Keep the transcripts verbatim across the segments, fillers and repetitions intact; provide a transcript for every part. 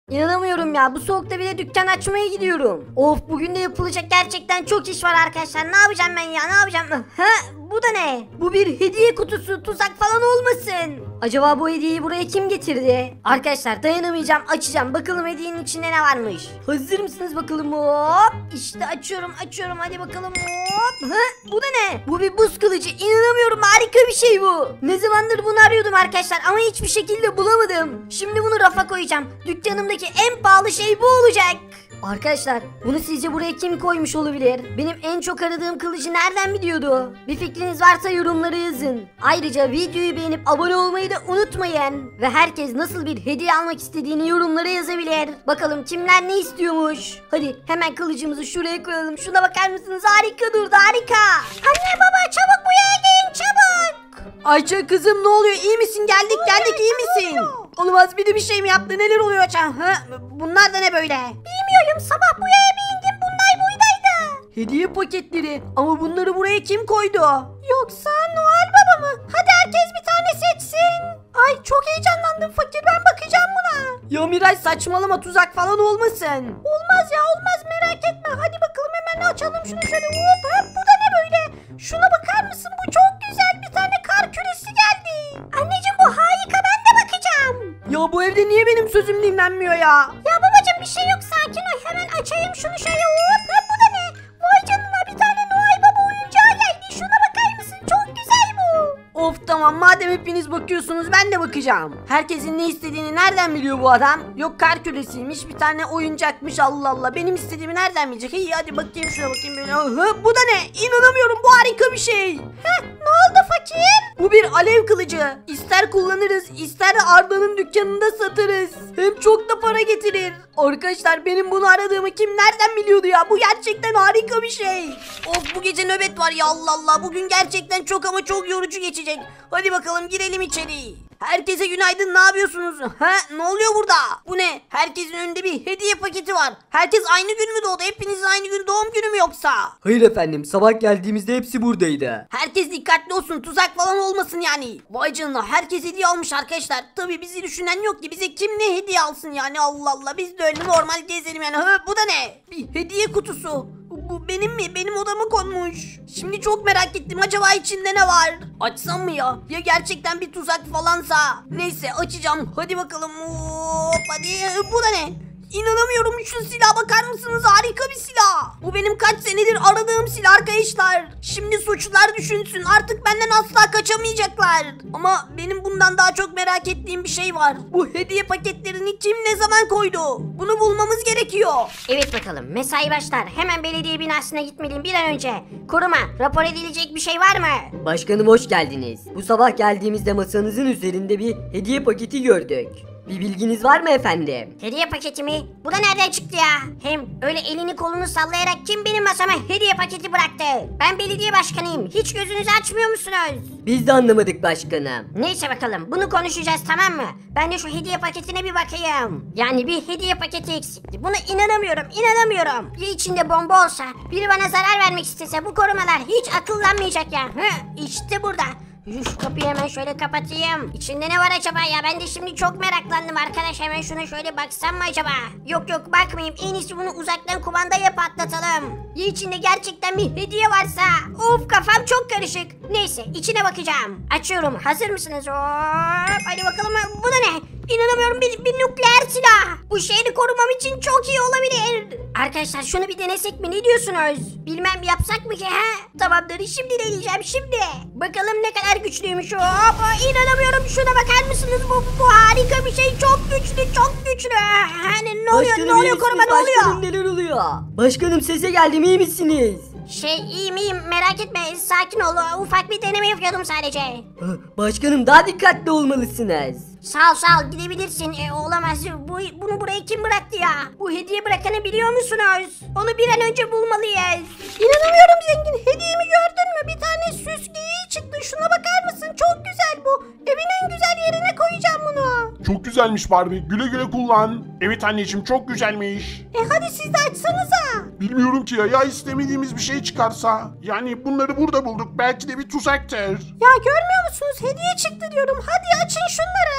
İnanamıyorum ya, bu soğukta bile dükkan açmaya gidiyorum. Of, bugün de yapılacak gerçekten çok iş var arkadaşlar. Ne yapacağım ben ya, ne yapacağım? Ha, bu da ne? Bu bir hediye kutusu, tuzak falan olmasın. Acaba bu hediyeyi buraya kim getirdi? Arkadaşlar dayanamayacağım, açacağım. Bakalım hediyenin içinde ne varmış. Hazır mısınız bakalım? Hop. İşte açıyorum açıyorum, hadi bakalım. Hop. Ha, bu da ne? Bu bir buz kılıcı. İnanamıyorum, harika bir şey bu. Ne zamandır bunu arıyordum arkadaşlar ama hiçbir şekilde bulamadım. Şimdi bunu rafa koyacağım. Dükkanımdaki en pahalı şey bu olacak. Arkadaşlar bunu sizce buraya kim koymuş olabilir? Benim en çok aradığım kılıcı nereden biliyordu? Bir fikriniz varsa yorumlara yazın. Ayrıca videoyu beğenip abone olmayı da unutmayın. Ve herkes nasıl bir hediye almak istediğini yorumlara yazabilir. Bakalım kimler ne istiyormuş. Hadi hemen kılıcımızı şuraya koyalım. Şuna bakar mısınız? Harika durdu, harika. Anne baba çabuk buraya gelin, çabuk. Ayça kızım, ne oluyor? İyi misin? Geldik geldik, iyi misin? Olmaz, biri bir şey mi yaptı? Neler oluyor Ayça? Ha? Bunlar da ne böyle? Bilmiyorum, sabah buraya bir indim, bunlar buradaydı. Hediye paketleri, ama bunları buraya kim koydu? Yoksa Noel Baba mı? Hadi herkes bir tane seçsin. Ay çok heyecanlandım fakir, ben bakacağım buna. Ya Miray saçmalama, tuzak falan olmasın. Olmaz ya, olmaz, merak etme. Hadi bakalım hemen açalım şunu şöyle. Hop, hop, bu da ne böyle? Şuna bakar mısın? Bu çok güzel, bir tane kar küresi geldi. Anneciğim bu harika, ben de bakacağım. Ya bu evde niye benim sözüm dinlenmiyor ya? Ya babacığım bir şey yok, sakin ol, hemen açayım şunu şöyle. Hop, hop, bu da ne? Vay canına, bir tane Noel Baba oyuncağı geldi. Şuna bakar mısın? Çok güzel bu. Of tamam, madem hepiniz bakıyorsunuz ben de bakacağım. Herkesin ne istediğini nereden biliyor bu adam? Yok kar küresiymiş, bir tane oyuncakmış, Allah Allah. Benim istediğimi nereden bilecek? İyi hadi bakayım şuna, bakayım böyle. Hı, bu da ne? İnanamıyorum, bu harika bir şey. Heh, ne oldu fakir? Bu bir alev kılıcı. İster kullanırız, ister de Arda'nın dükkanında satarız. Hem çok da para getirir. Arkadaşlar benim bunu aradığımı kim nereden biliyordu ya? Bu gerçekten harika bir şey. Of, bu gece nöbet var ya, Allah Allah. Bugün gerçekten çok ama çok yorucu geçecek. Hadi bakalım girelim içeri. Herkese günaydın, ne yapıyorsunuz? Ha, ne oluyor burada? Bu ne? Herkesin önünde bir hediye paketi var. Herkes aynı gün mü doğdu? Hepiniz aynı gün doğum günü mü yoksa? Hayır efendim, sabah geldiğimizde hepsi buradaydı. Herkes dikkatli olsun, tuzak falan olmasın yani. Vay canına, herkes hediye almış arkadaşlar. Tabii bizi düşünen yok ki, bize kim ne hediye alsın yani, Allah Allah. Biz de öyle normal gezelim yani. Ha, bu da ne? Bir hediye kutusu. Bu benim mi? Benim odama konmuş. Şimdi çok merak ettim. Acaba içinde ne var? Açsam mı ya? Ya gerçekten bir tuzak falansa? Neyse açacağım. Hadi bakalım. Hop, hadi. Bu da ne? İnanamıyorum, şu silaha bakar mısınız? Harika bir silah. Bu benim kaç senedir aradığım silah arkadaşlar. Şimdi suçlular düşünsün, artık benden asla kaçamayacaklar. Ama benim bundan daha çok merak ettiğim bir şey var. Bu hediye paketlerini kim ne zaman koydu? Bunu bulmamız gerekiyor. Evet bakalım, mesai başlar. Hemen belediye binasına gitmeliyim bir an önce. Koruma, rapor edilecek bir şey var mı? Başkanım hoş geldiniz. Bu sabah geldiğimizde masanızın üzerinde bir hediye paketi gördük. Bir bilginiz var mı efendim? Hediye paketi mi? Bu da nereden çıktı ya? Hem öyle elini kolunu sallayarak kim benim masama hediye paketi bıraktı? Ben belediye başkanıyım. Hiç gözünüzü açmıyor musunuz? Biz de anlamadık başkanım. Neyse bakalım, bunu konuşacağız, tamam mı? Ben de şu hediye paketine bir bakayım. Yani bir hediye paketi eksikti. Buna inanamıyorum, inanamıyorum. Ya içinde bomba olsa, biri bana zarar vermek istese, bu korumalar hiç akıllanmayacak ya. Hı, işte burada. Şu kapıyı hemen şöyle kapatayım. İçinde ne var acaba ya? Ben de şimdi çok meraklandım arkadaş. Hemen şuna şöyle baksam mı acaba? Yok yok, bakmayayım. En iyisi bunu uzaktan kumandaya patlatalım. Ya içinde gerçekten bir hediye varsa? Of, kafam çok karışık. Neyse, içine bakacağım. Açıyorum. Hazır mısınız? Hop, hadi bakalım. Bu da ne? İnanamıyorum, bir, bir nükleer silah. Bu şehri korumam için çok iyi olabilir. Arkadaşlar şunu bir denesek mi? Ne diyorsunuz? Bilmem, yapsak mı ki ha? Tamamdır, şimdi deneyeceğim şimdi. Bakalım ne kadar güçlüymüş. Hop, inanamıyorum, şuna bakar mısınız? Bu, bu harika bir şey, çok güçlü, çok güçlü. Hani ne oluyor, Başkanım, ne oluyor iyi koruma, misiniz? ne oluyor? Başkanım neler oluyor? Başkanım sese geldim, iyi misiniz? Şey, iyiyim iyiyim, merak etme, sakin ol. Ufak bir deneme yapıyordum sadece. Başkanım daha dikkatli olmalısınız. Sağ ol sağ ol, gidebilirsin. E, olamaz. Bu, bunu buraya kim bıraktı ya? Bu hediye bırakanı biliyor musunuz? Onu bir an önce bulmalıyız. İnanamıyorum zengin. Hediyemi gördün mü? Bir tane süs geyiği çıktı. Şuna bakar mısın? Çok güzel bu. Evin en güzel yerine koyacağım bunu. Çok güzelmiş Barbie. Güle güle kullan. Evet anneciğim, çok güzelmiş. E hadi siz de açsanıza. Bilmiyorum ki ya, ya istemediğimiz bir şey çıkarsa. Yani bunları burada bulduk. Belki de bir tuzaktır. Ya görmüyor musunuz? Hediye çıktı diyorum. Hadi açın şunları.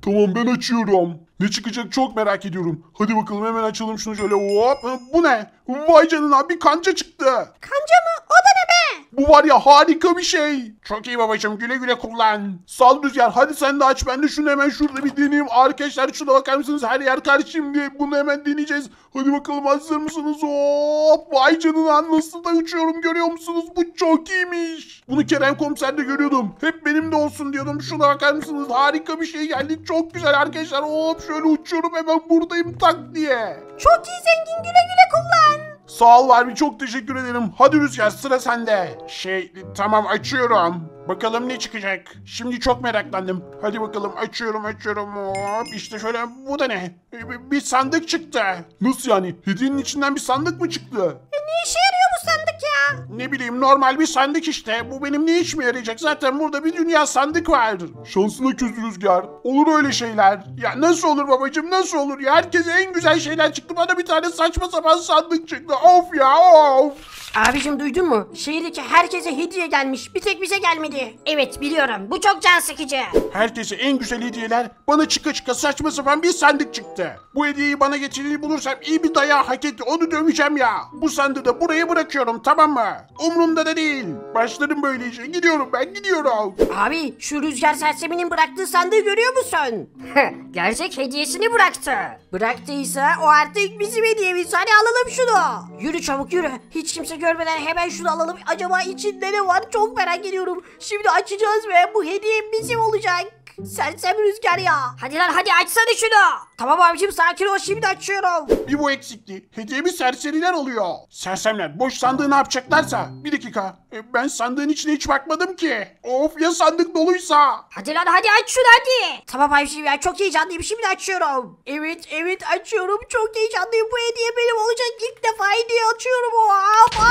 Tamam ben açıyorum. Ne çıkacak çok merak ediyorum. Hadi bakalım hemen açalım şunu şöyle. Hop. Bu ne? Vay canına bir kanca çıktı. Kanca mı? O da ne be? Bu var ya harika bir şey. Çok iyi babacığım, güle güle kullan. Sal Rüzgar, hadi sen de aç, ben de şunu hemen şurada bir deneyeyim. Arkadaşlar şuna bakar mısınız, her yer kar şimdi. Bunu hemen deneyeceğiz. Hadi bakalım, hazır mısınız? Hop, vay canına, nasıl da uçuyorum görüyor musunuz? Bu çok iyiymiş. Bunu Kerem Komiser'de görüyordum. Hep benim de olsun diyordum. Şuna bakar mısınız? Harika bir şey geldi. Çok güzel arkadaşlar. Hop, şöyle uçuyorum, hemen buradayım tak diye. Çok iyi zengin, güle güle kullan. Sağ ol abi, çok teşekkür ederim. Hadi Rüzgar, sıra sende. Şey tamam, açıyorum. Bakalım ne çıkacak. Şimdi çok meraklandım. Hadi bakalım, açıyorum açıyorum. Hop, işte şöyle, bu da ne? Bir, bir sandık çıktı. Nasıl yani? Hediyenin içinden bir sandık mı çıktı? E ne işe yarıyor bu sandık ya? Ne bileyim, normal bir sandık işte. Bu benim ne işime yarayacak? Zaten burada bir dünya sandık var. Şansına küs Rüzgar. Olur öyle şeyler. Ya nasıl olur babacığım, nasıl olur ya? Herkese en güzel şeyler çıktı. Bana bir tane saçma sapan sandık çıktı. Of ya, of. Abicim duydun mu? Şehirdeki herkese hediye gelmiş. Bir tek bize gelmedi. Evet biliyorum. Bu çok can sıkıcı. Herkese en güzel hediyeler, bana çıka çıka saçma sapan bir sandık çıktı. Bu hediyeyi bana getirdiğini bulursam iyi bir dayağı hak etti, onu döveceğim ya. Bu sandığı da buraya bırakıyorum, tamam mı? Umurumda da değil. Başlarım böyle işe, gidiyorum ben, gidiyorum. Abi şu Rüzgar serseminin bıraktığı sandığı görüyor musun? Gerçek hediyesini bıraktı. Bıraktıysa o artık bizim hediyemiz. Hadi alalım şunu. Yürü çabuk yürü. Hiç kimse görmeden hemen şunu alalım. Acaba içinde ne var? Çok merak ediyorum. Şimdi açacağız ve bu hediye bizim olacak. Sersem Rüzgar ya. Hadi lan hadi açsana şunu. Tamam abicim sakin ol, şimdi açıyorum. Bir bu eksikti. Hediyemi serseriler oluyor. Sersemler boş sandığı ne yapacaklarsa. Bir dakika. E, ben sandığın içine hiç bakmadım ki. Of, ya sandık doluysa. Hadi lan hadi aç şunu hadi. Tamam abicim ya, çok heyecanlıyım, şimdi açıyorum. Evet evet açıyorum, çok heyecanlıyım. Bu hediye benim olacak, ilk defa hediye açıyorum. Hoppa.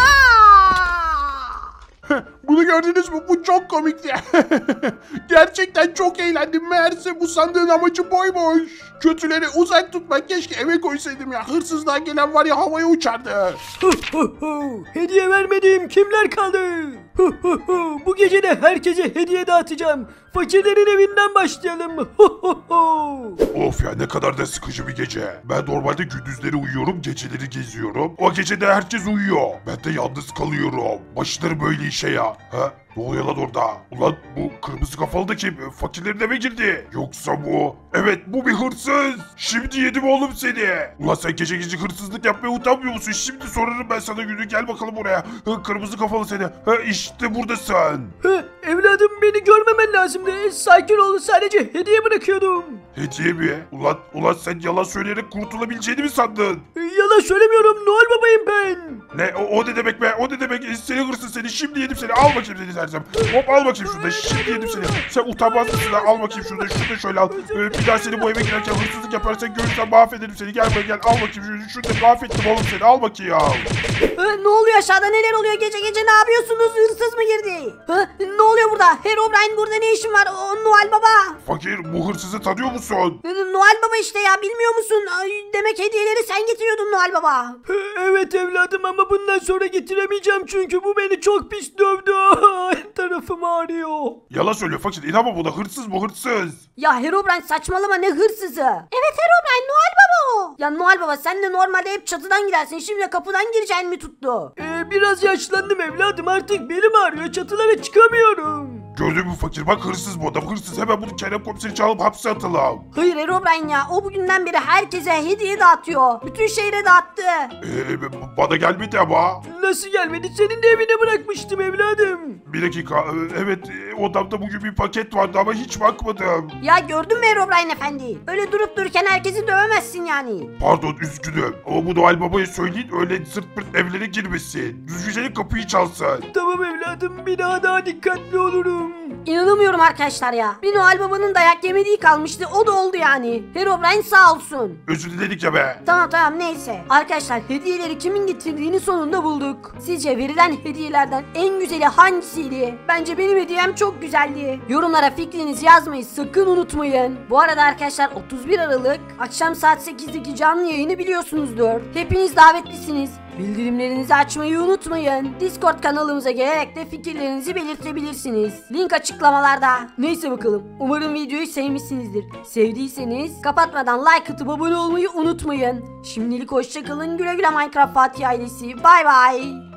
Bunu gördünüz mü? Bu çok komikti. Gerçekten çok eğlendim. Meğerse bu sandığın amacı boymuş. Kötüleri uzak tutmak. Keşke eve koysaydım ya. Hırsızlığa gelen var ya, havaya uçardı. Hediye vermediğim kimler kaldı? Bu gece de herkese hediye dağıtacağım. Fakirlerin evinden başlayalım. Of ya, ne kadar da sıkıcı bir gece. Ben normalde gündüzleri uyuyorum, geceleri geziyorum. O gece de herkes uyuyor. Ben de yalnız kalıyorum. Başları böyle işe ya. Ha? Ne oluyor lan orada? Ulan bu kırmızı kafalı da kim? Fakirlerin eve girdi. Yoksa bu? Evet, bu bir hırsız. Şimdi yedim oğlum seni. Ulan sen gece gece hırsızlık yapmaya utanmıyor musun? Şimdi sorarım ben sana günü. Gel bakalım buraya. Ha, kırmızı kafalı seni. Ha, işte buradasın. Evladım, beni görmemen lazımdı. Sakin ol, sadece hediye bırakıyordum. Hediye mi? Ulan, ulan sen yalan söyleyerek kurtulabileceğini mi sandın? Yalan söylemiyorum, Noel babayım ben. Ne? O, o ne demek be? O ne demek? Seni hırsız seni. Şimdi yedim seni. Al bakayım seni sersem. Hop, al bakayım şurada. Şimdi yedim seni. Sen utanmaz mısın lan? Al bakayım şurada. Şurada şöyle al. Ee, bir daha seni bu eve girerken hırsızlık yaparsan görürsem mahvederim seni. Gel buraya gel. Al bakayım şurada. Şurada mahvettim oğlum seni. Al bakayım ya. Ha, ne oluyor aşağıda, neler oluyor, gece gece ne yapıyorsunuz, hırsız mı girdi? Ha, ne oluyor burada? Herobrine, burada ne işin var? O Noel Baba. Fakir, bu hırsızı tanıyor musun? Noel Baba işte ya, bilmiyor musun? Ay, demek hediyeleri sen getiriyordun Noel Baba. Evet evladım, ama bundan sonra getiremeyeceğim çünkü bu beni çok pis dövdü. Her tarafım ağrıyor. Yalan söylüyor fakir. İnanma buna. Hırsız bu, hırsız. Ya Herobrine saçmalama, ne hırsızı? Evet Herobrine, Noel Baba o. Ya Noel Baba, sen de normalde hep çatıdan gidersin, şimdi de kapıdan gireceğin mi tuttu? Ee, biraz yaşlandım evladım, artık belim ağrıyor, çatılara çıkamıyorum. Gördün mü fakir? Bak, hırsız bu adam. Hırsız. Hemen bunu Kerem Komiseri çalıp hapse atalım. Hayır Herobrine ya, o bugünden beri herkese hediye dağıtıyor. Bütün şehre dağıttı. Ee, bana gelmedi ama. Nasıl gelmedi? Senin de evine bırakmıştım evladım. Bir dakika. Ee, Evet, e, odamda bugün bir paket vardı ama hiç bakmadım. Ya gördün mü Herobrine efendi? Öyle durup dururken herkesi dövemezsin yani. Pardon, üzgünüm. Ama bu Noel Baba'ya söyleyin, öyle zırt pırt evlere girmesin. Düzgünce kapıyı çalsın. Tamam evladım, bir daha daha dikkatli olurum. İnanamıyorum arkadaşlar ya. Bir Noel Baba'nın dayak yemediği kalmıştı, o da oldu yani. Herobrine sağ olsun. Özür diledik ya be. Tamam tamam neyse. Arkadaşlar, hediyeleri kimin getirdiğini sonunda bulduk. Sizce verilen hediyelerden en güzeli hangisiydi? Bence benim hediyem çok güzeldi. Yorumlara fikrinizi yazmayı sakın unutmayın. Bu arada arkadaşlar, otuz bir Aralık akşam saat sekizdeki canlı yayını biliyorsunuzdur. Hepiniz davetlisiniz. Bildirimlerinizi açmayı unutmayın. Discord kanalımıza gelerek de fikirlerinizi belirtebilirsiniz. Link açıklamalarda. Neyse bakalım. Umarım videoyu sevmişsinizdir. Sevdiyseniz kapatmadan like atıp abone olmayı unutmayın. Şimdilik hoşçakalın. Güle güle Minecraft Fatih ailesi. Bay bay.